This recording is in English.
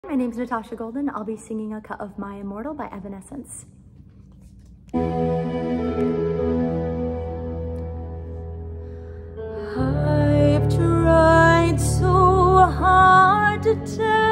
My name's Natasha Golden. I'll be singing a cut of My Immortal by Evanescence. I've tried so hard to tell